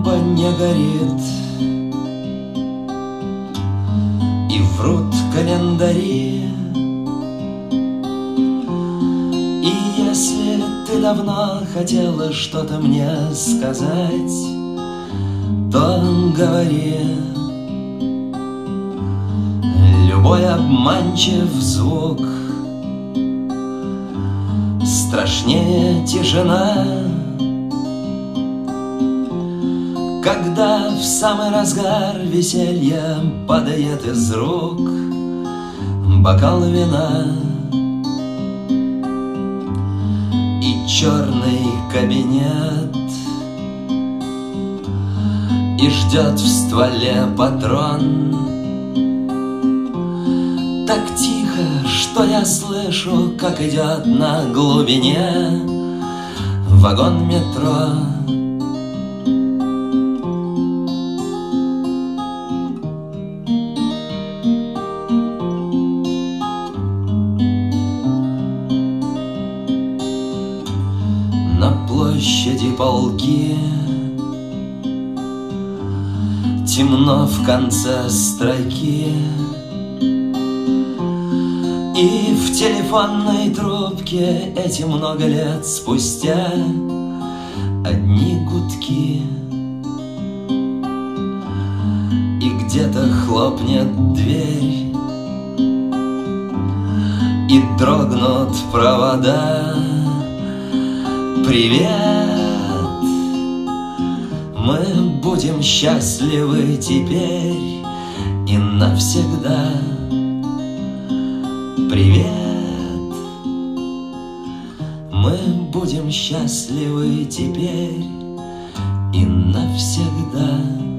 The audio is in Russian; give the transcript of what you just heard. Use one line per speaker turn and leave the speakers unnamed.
лампа не горит, и врут календари. И если ты давно хотела что-то мне сказать, то говори. Любой обманчив звук страшнее тишина, когда в самый разгар веселья падает из рук бокал вина. И черный кабинет, и ждет в стволе патрон. Так тихо, что я слышу, как идет на глубине вагон метро. На площади полки, темно в конце строки, и в телефонной трубке эти много лет спустя одни гудки. И где-то хлопнет дверь, и дрогнут провода. Привет, мы будем счастливы теперь и навсегда. Привет, мы будем счастливы теперь и навсегда.